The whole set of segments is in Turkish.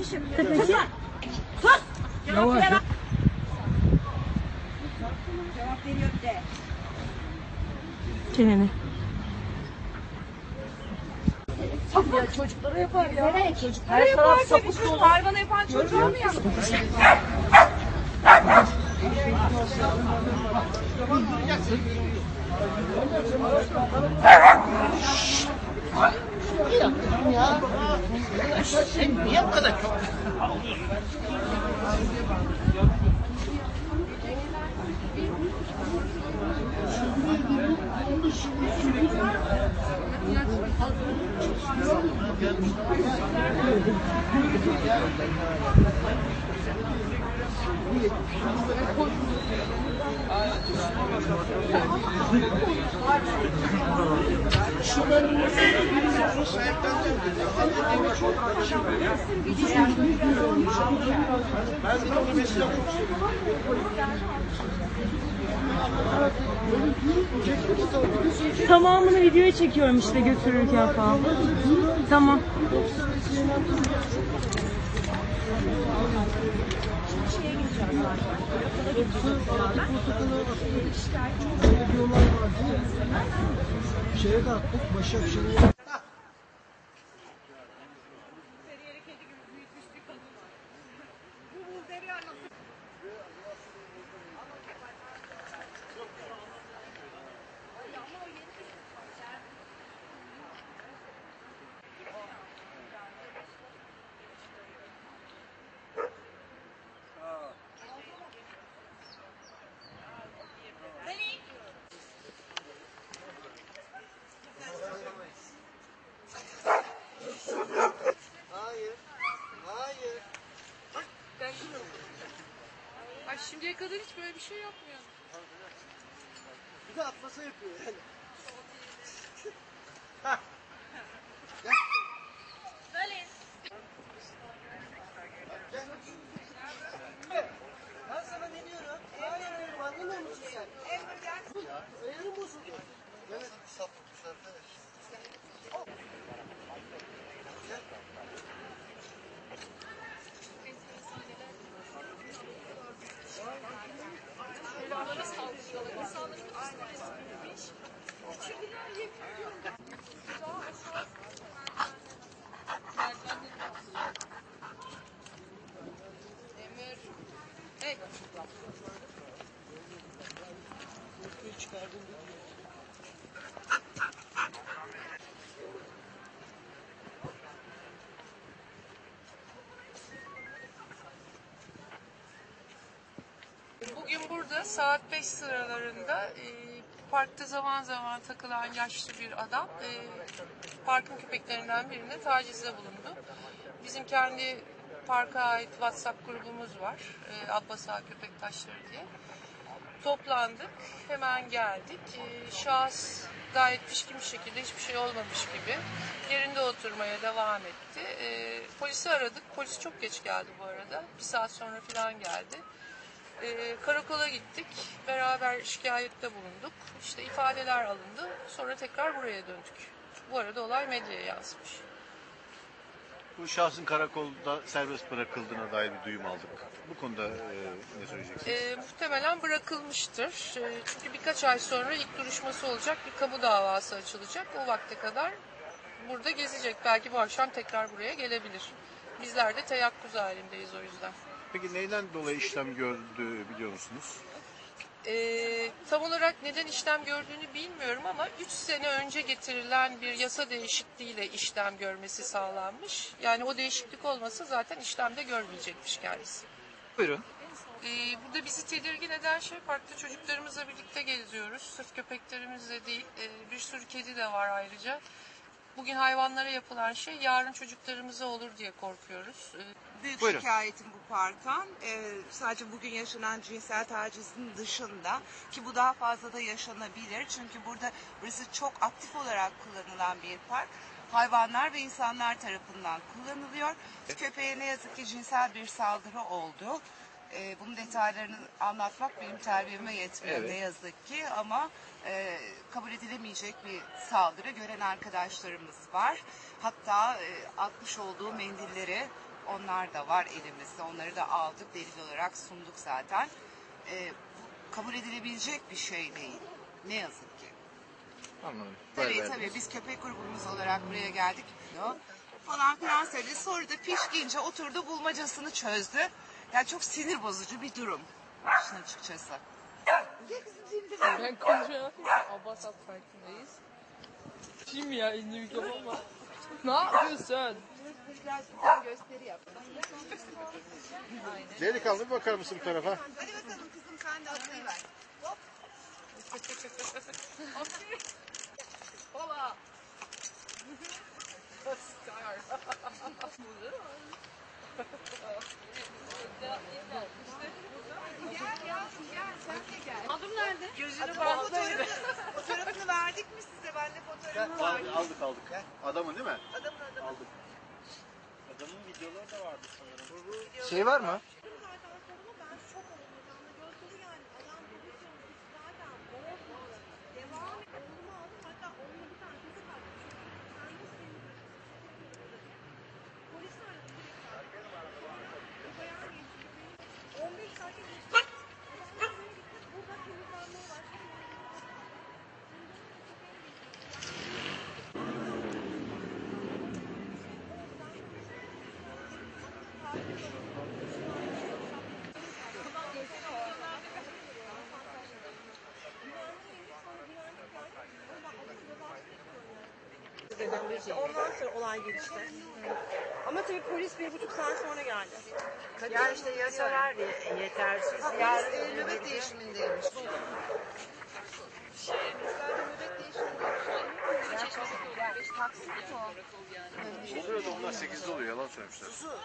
kardeşim. Sus lan. Sus. Yavaş. Cevap veriyor bir de. Çeneni. Ya çocuklara yapar ya. Evet. Çocuklara yapar. Sapık dolu. Hayvana yapan çocuğa mı yapmış? Ya. Sen niye bu kadar çok ağlıyorsun? Tamamını videoya çekiyorum işte götürürken falan. Tamam. Şeye de attık. Başakşehir'e. Ay şimdiye kadar hiç böyle bir şey yapmıyordum. Bir de atlasa yapıyor yani. Ben sana ne diyorum? Hayır diyorum, anlamıyor musun sen? Ayarım bozuldu. Evet, sapık bu sefer. Bugün burada saat 5 sıralarında parkta zaman zaman takılan yaşlı bir adam parkın köpeklerinden birine tacizde bulundu. Bizim kendi parka ait WhatsApp grubumuz var. Abbas Ağa Köpek Taşları diye. Toplandık, hemen geldik. Şahıs gayet pişkin bir şekilde hiçbir şey olmamış gibi yerinde oturmaya devam etti. Polisi aradık. Polis çok geç geldi bu arada. Bir saat sonra falan geldi. Karakola gittik. Beraber şikayette bulunduk. İşte ifadeler alındı. Sonra tekrar buraya döndük. Bu arada olay medyaya yansımış. Bu şahsın karakolda serbest bırakıldığına dair bir duyum aldık. Bu konuda ne söyleyeceksiniz? Muhtemelen bırakılmıştır. Çünkü birkaç ay sonra ilk duruşması olacak. Bir kamu davası açılacak. O vakte kadar burada gezecek. Belki bu akşam tekrar buraya gelebilir. Bizler de teyakkuz halindeyiz o yüzden. Peki neyden dolayı işlem gördü biliyor musunuz? Tam olarak neden işlem gördüğünü bilmiyorum ama 3 sene önce getirilen bir yasa değişikliğiyle işlem görmesi sağlanmış. Yani o değişiklik olmasa zaten işlemde görmeyecekmiş kendisi. Buyurun. Burada bizi tedirgin eden şey parkta çocuklarımızla birlikte geziyoruz. Sırf köpeklerimizle değil, bir sürü kedi de var ayrıca. Bugün hayvanlara yapılan şey yarın çocuklarımıza olur diye korkuyoruz. Büyük Buyurun. şikayetim bu parktan. Sadece bugün yaşanan cinsel tacizin dışında ki bu daha fazla da yaşanabilir. Çünkü burası çok aktif olarak kullanılan bir park. Hayvanlar ve insanlar tarafından kullanılıyor. Köpeğe ne yazık ki cinsel bir saldırı oldu. Bunun detaylarını anlatmak benim terbiyeme yetmiyor Evet. ne yazık ki ama kabul edilemeyecek bir saldırı gören arkadaşlarımız var. Hatta atmış olduğu mendilleri Onlar da var elimizde. Onları da aldık, delil olarak sunduk zaten. Kabul edilebilecek bir şey değil. Ne yazık ki. Anladım. Tabii biz köpek grubumuz olarak buraya geldik. Falan filan söyledi. Sonra da pişkince oturdu, bulmacasını çözdü. Yani çok sinir bozucu bir durum. İşin açıkçası. Ben konuşmaya Abbasat Parkı'ndayız. Kim ya ünlü bir kafa var. Ne yapıyorsun? Delikanlı bir bakar mısın bu tarafa? Hadi bakalım kızım, sen de atlayı ver. Hop. Hola. Adım nerede? Gözünü bağlayın. Fotoğrafını verdik mi size? Ben de fotoğrafını verdim. Aldık. Adamın değil mi? Adamın adamı. Aldık. Adamın videoları da vardı sanırım. Şey var mı? Ondan sonra olay gelişti. Ama tabii polis 1,5 saat sonra geldi. Ya işte yasalar yetersiz. Yarın nöbet değişimindeymiş. Taksit o. Oluyor da onlar 8'de oluyor. Yalan söylemişler.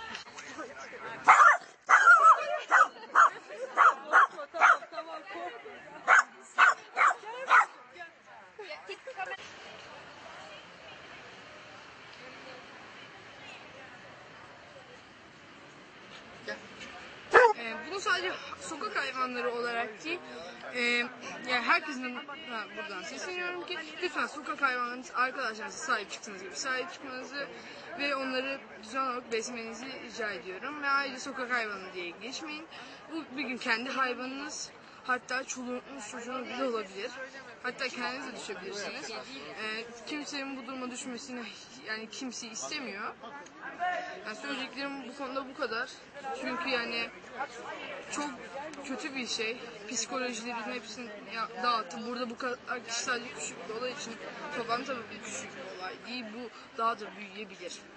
Bunu sadece sokak hayvanları olarak değil, yani herkesin buradan sesleniyorum ki lütfen sokak hayvanlarınız arkadaşlarınıza sahip çıktığınız gibi sahip çıkmanızı ve onları düzenli olarak beslemenizi rica ediyorum. Ve ayrıca sokak hayvanı diye geçmeyin. Bu bir gün kendi hayvanınız, hatta çoluğunuz çocuğunuz bile olabilir. Hatta kendiniz de düşebilirsiniz. Kimsenin bu duruma düşmesini yani kimse istemiyor. Yani söyleyeceklerim bu konuda bu kadar. Çünkü yani çok kötü bir şey. Psikolojilerin hepsini dağıttı. Burada bu kadar kişi sadece küçük bir olay için. Tabii bu küçük bir olay değil. Bu daha da büyüyebilir.